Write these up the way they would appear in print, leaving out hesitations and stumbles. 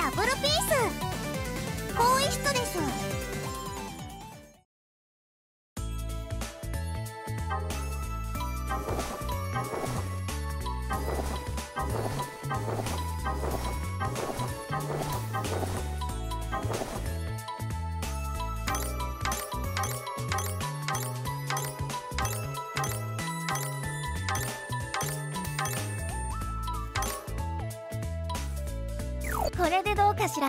ダブルピース更衣室です。これでどうかしら。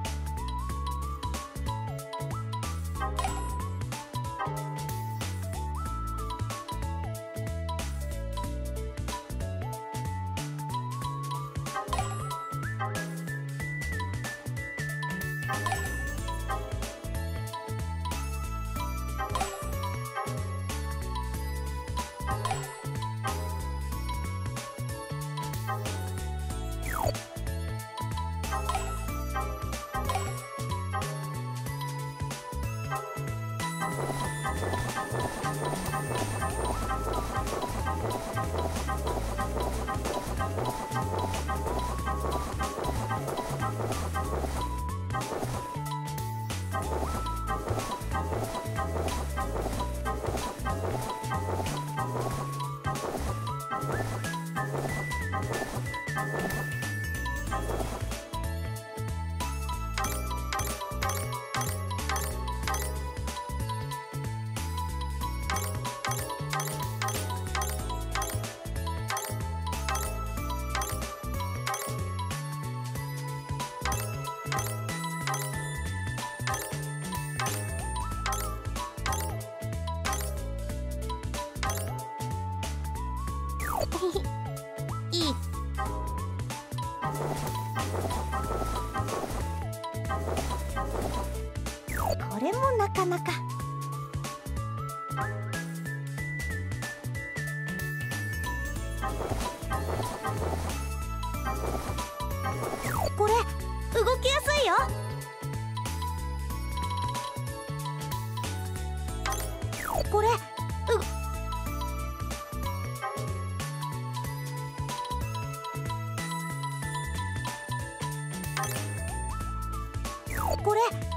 いい。これもなかなか。これ動きやすいよ。これこれ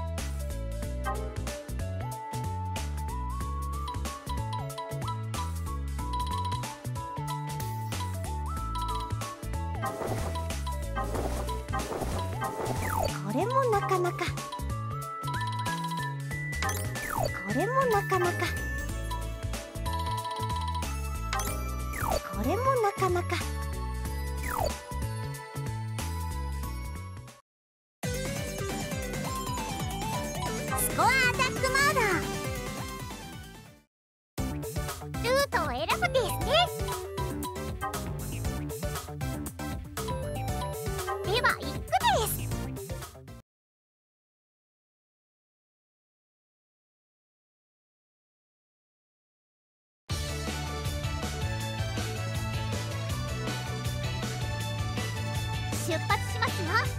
これもなかなか。これもなかなか。これもなかなか。スコアアタックモード。ルートを選ぶですね。では行くです。出発しますよ。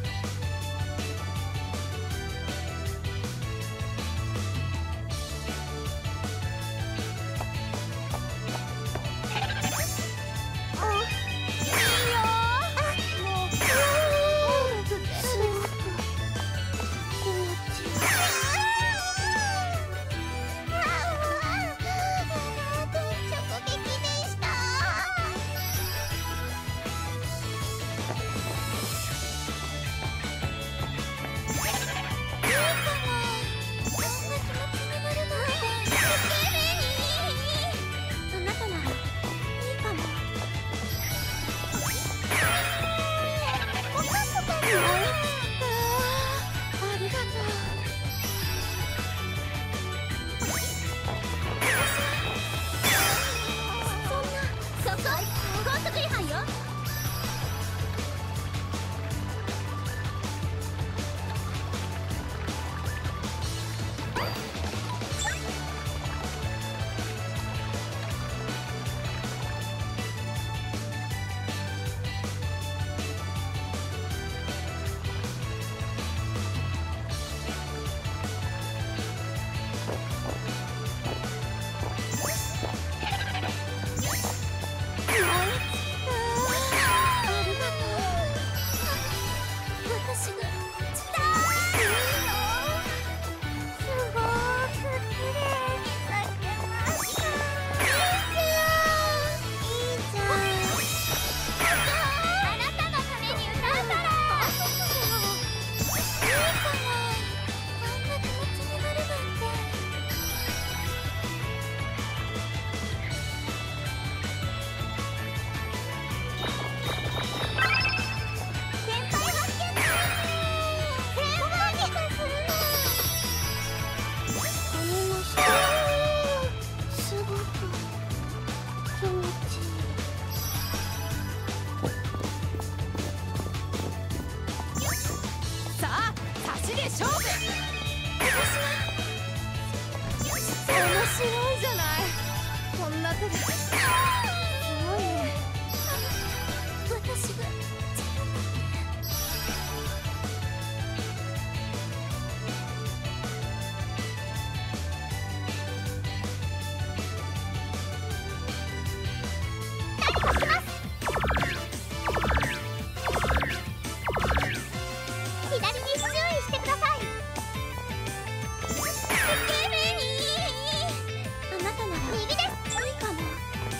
私が足で勝負。面白いじゃない。こんな手ですごいね。 私が左に注意してください。あなたなら右です。いいかも。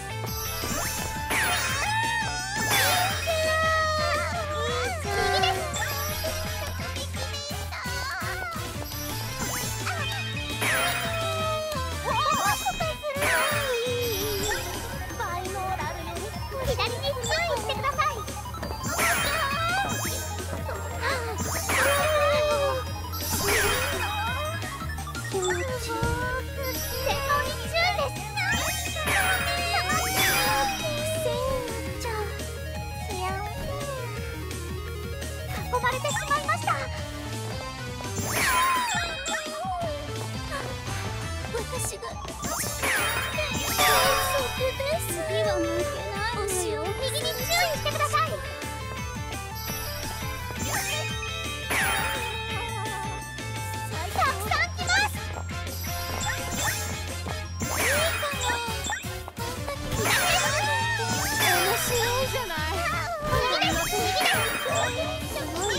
右です。びっくりした。バイノーラルより左に注意してください。気持ちいい。戦闘に注意です。囲まれてしまいました。私が次は負けないのよ。右に注意してください。たくさん来ます。いいかも。左です。 面白いじゃない。 右です。右です。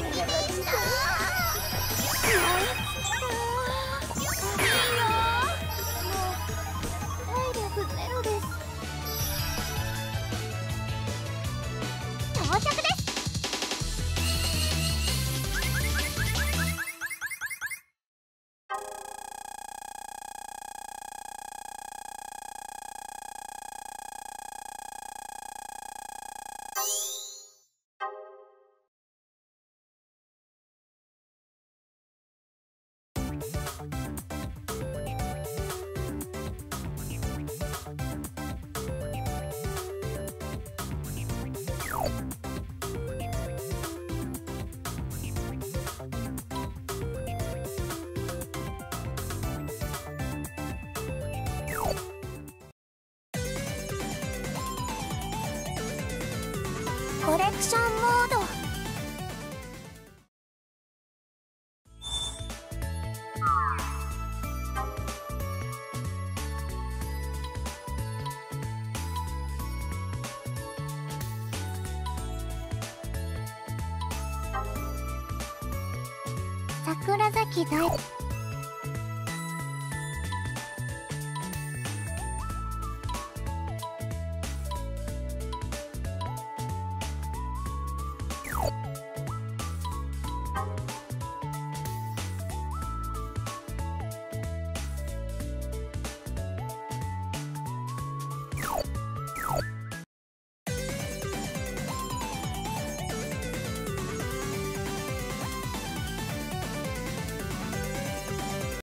到着です。コレクションモード。桜崎大